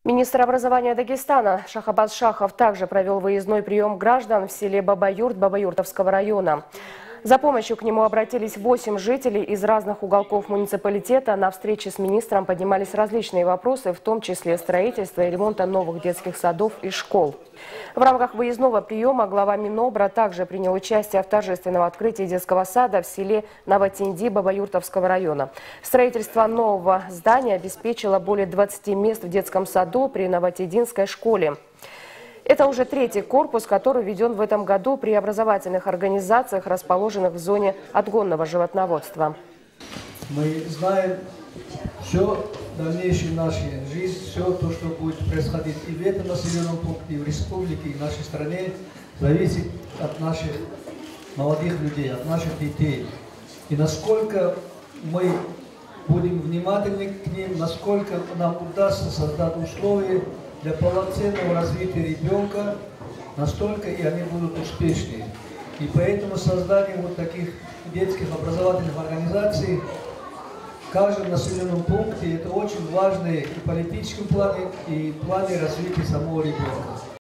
Министр образования Дагестана Шахабаз Шахов также провел выездной прием граждан в селе Бабаюрт Бабаюртовского района. За помощью к нему обратились 8 жителей из разных уголков муниципалитета. На встрече с министром поднимались различные вопросы, в том числе строительства и ремонта новых детских садов и школ. В рамках выездного приема глава Минобра также принял участие в торжественном открытии детского сада в селе Новотинди Бабаюртовского района. Строительство нового здания обеспечило более 20 мест в детском саду при Новотиндинской школе. Это уже третий корпус, который введен в этом году при образовательных организациях, расположенных в зоне отгонного животноводства. Мы знаем все дальнейшей нашей жизни, все то, что будет происходить и в этом населенном пункте, и в республике, и в нашей стране, зависит от наших молодых людей, от наших детей. И насколько мы будем внимательны к ним, насколько нам удастся создать условия для полноценного развития ребенка, настолько и они будут успешны. И поэтому создание вот таких детских образовательных организаций в каждом населенном пункте это очень важно и в политическом плане, и в плане развития самого ребенка.